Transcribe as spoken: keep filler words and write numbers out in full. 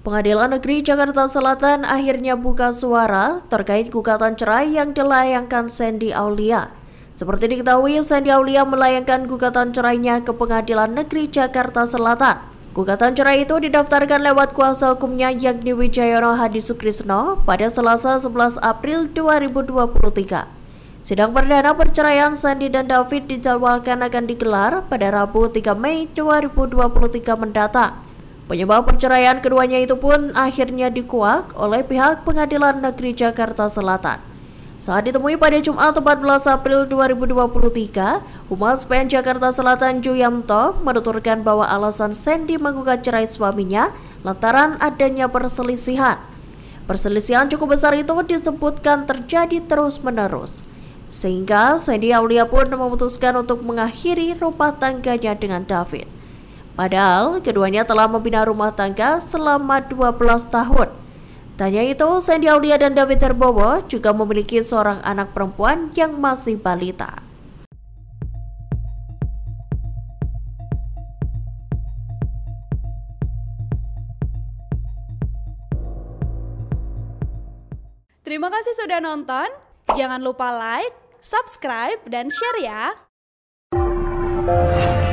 Pengadilan Negeri Jakarta Selatan akhirnya buka suara terkait gugatan cerai yang dilayangkan Sandy Aulia. Seperti diketahui, Sandy Aulia melayangkan gugatan cerainya ke Pengadilan Negeri Jakarta Selatan. Gugatan cerai itu didaftarkan lewat kuasa hukumnya yakni Wijayono Hadi Sukrisno pada Selasa sebelas April dua ribu dua puluh tiga. Sidang perdana perceraian Sandy dan David dijadwalkan akan digelar pada Rabu tiga Mei dua ribu dua puluh tiga mendatang. Penyebab perceraian keduanya itu pun akhirnya dikuak oleh pihak Pengadilan Negeri Jakarta Selatan. Saat ditemui pada Jumat empat belas April dua ribu dua puluh tiga, Humas P N Jakarta Selatan Juyamto menuturkan bahwa alasan Sandy menggugat cerai suaminya lantaran adanya perselisihan. Perselisihan cukup besar itu disebutkan terjadi terus-menerus, sehingga Sandy Aulia pun memutuskan untuk mengakhiri rumah tangganya dengan David. Padahal keduanya telah membina rumah tangga selama dua belas tahun. Tanya itu, Sandy Aulia dan David Herbowo juga memiliki seorang anak perempuan yang masih balita. Terima kasih sudah nonton. Jangan lupa like, subscribe, dan share ya.